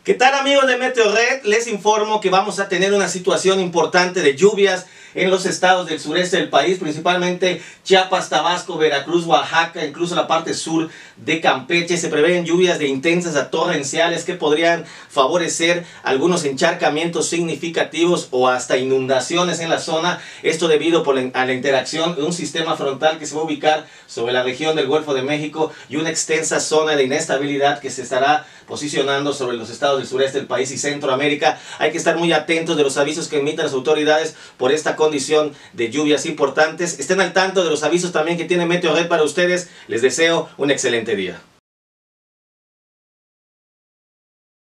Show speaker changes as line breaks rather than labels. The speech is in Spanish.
¿Qué tal, amigos de Meteorred? Les informo que vamos a tener una situación importante de lluvias en los estados del sureste del país, principalmente Chiapas, Tabasco, Veracruz, Oaxaca, incluso la parte sur de Campeche. Se prevén lluvias de intensas a torrenciales que podrían favorecer algunos encharcamientos significativos o hasta inundaciones en la zona. Esto debido a la interacción de un sistema frontal que se va a ubicar sobre la región del Golfo de México y una extensa zona de inestabilidad que se estará posicionando sobre los estados del sureste del país y Centroamérica. Hay que estar muy atentos de los avisos que emiten las autoridades por esta condición de lluvias importantes. Estén al tanto de los avisos también que tiene Meteorred para ustedes. Les deseo un excelente día.